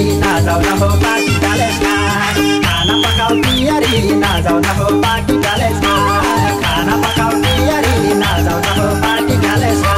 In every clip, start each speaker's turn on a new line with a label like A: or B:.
A: नजाऊ न हो पार्टी प्यालेसमा खाना पकाऊ पियारी नजाऊ न हो पार्टी प्यालेसमा खाना पकाऊ पियारी नजाऊ न हो पार्टी प्यालेसमा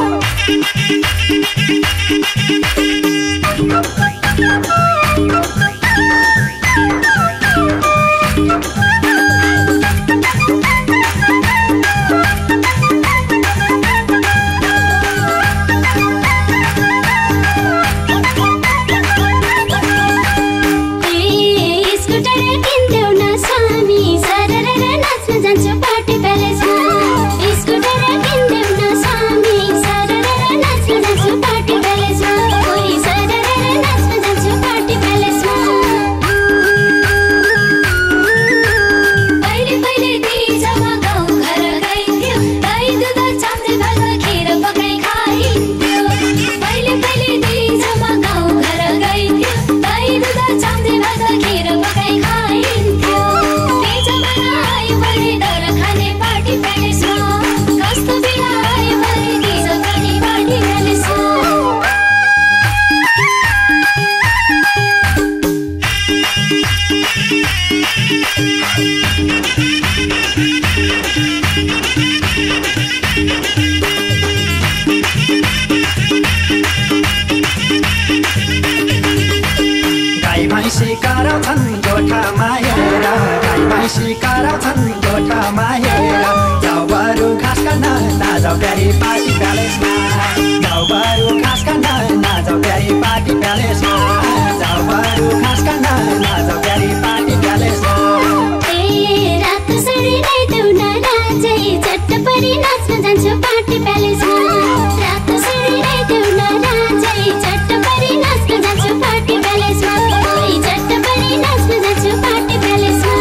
A: सिकाराउँछन् गोठामा हेरेर गाई भाइ सिकाराउँछन् गोठामा हेरेर जाऊ बरु घाँस काट्न नजाऊ प्यारी पार्टी प्यालेसमा जाऊ बरु घाँस काट्न नजाऊ प्यारी पार्टी प्यालेसमा जाऊ बरु घाँस काट्न नजाऊ प्यारी पार्टी प्यालेसमा
B: रातो साडी ल्याइदेऊ न राजै चट्ट परी नाच्न जान्छु पार्टी प्यालेसमा रातो साडी ल्याइदेऊ न राजै चट्ट परी नाच्न जान्छु पार्टी प्यालेसमा नाच्न जान्छु पार्टी प्यालेसमा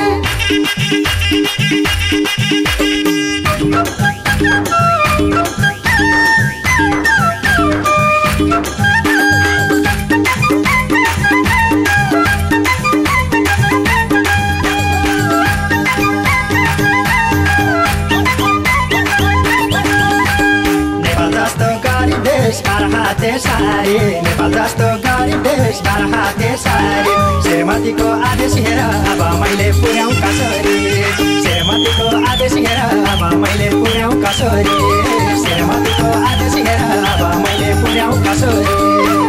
B: नेपाल जस्तो गरीब देश हाते सारी नेपाल जस्तो गरीब देश हाते सारी श्रीमतीको आदेश हेर अब मैले पुर्याउँ कसरी श्रीमतीको आदेश हेर अब मैले पुर्याउँ कसरी श्रीमतीको आदेश हेर अब मैले पुर्याउँ कसरी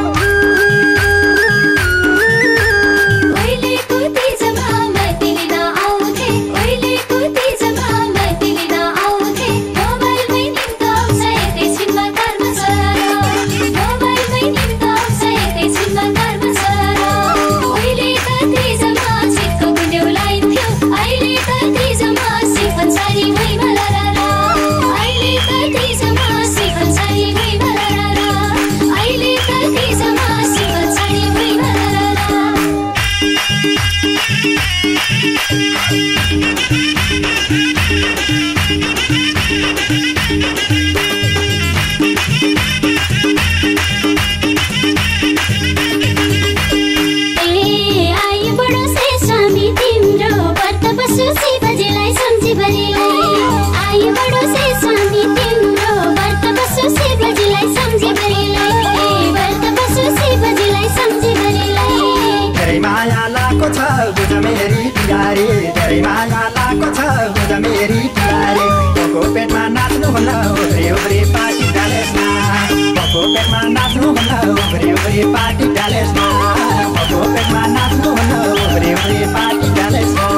B: पार्टी प्यालेसमा भको पेटमा नाच्नु हुन्न उब्रे उब्रे पार्टी प्यालेसमा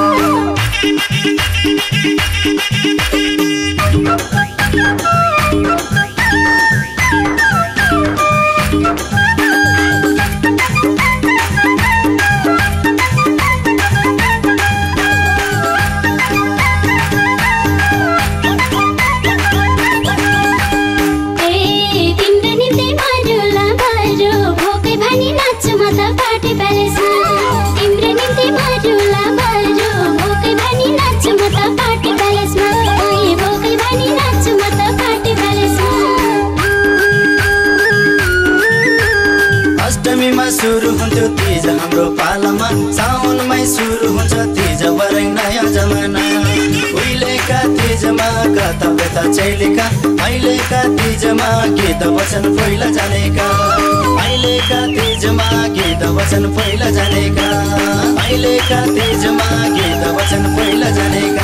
C: सुरु हुन्थ्यो तीज हाम्रो पालामा साउनमै सुरु हुन्छ तीज बरङ नयाँ जमाना उहिलेका तीजमा कता बेता चैलेका अहिलेका तीजमा गीत वचन पहिला जानेका अहिलेका तेजमा गीत वचन पहिला जानेका अहिलेका तेजमा गीत वचन पहिला जानेका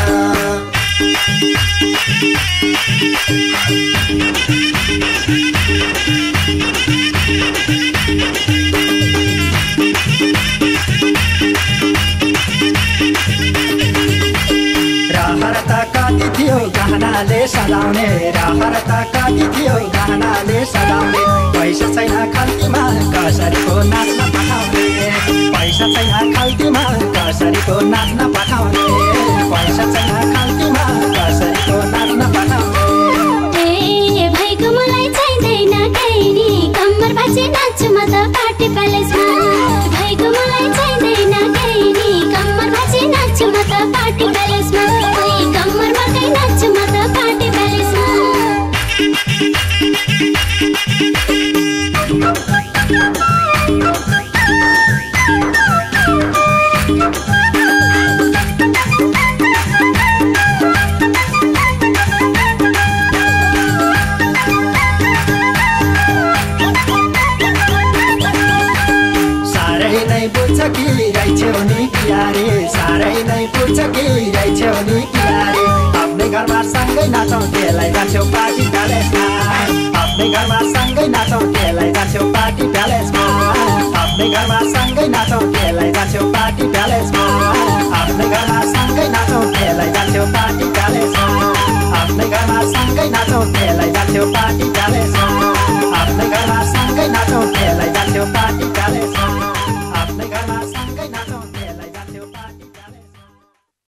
B: रहरता कति थियो गहनाले सजाउने रहरता कति थियो गहनाले सजाउने पैसा छैन खल्तीमा कसरीको नाच्न पठाउने पैसा छैन खल्तीमा कसरीको नाच्न पठाउने पैसा छैन खल्तीमा कसरीको नाच्न पठाउने
D: ए भाइको मलाई चाहिँदैन गैरी कम्मर भाँचे नाच्छु म त पार्टी प्यालेसमा भाइको मलाई चाहिँदैन गैरी कम्मर भाँचे नाच्छु म त पार्टी प्यालेसमा कम्मर भाँचे नाच्छु म त पार्टी प्यालेसमा
B: कि रहेछौ नि कियारे साह्रै नै पुग्छ कि रहेछौ नि कियारे आफ्नै घरमा सँगै नाचौँ त्यसलाई जान्छौ पार्टी प्यालेसमा आफ्नै घरमा सँगै नाचौँ त्यसलाई जान्छौ पार्टी प्यालेसमा आफ्नै घरमा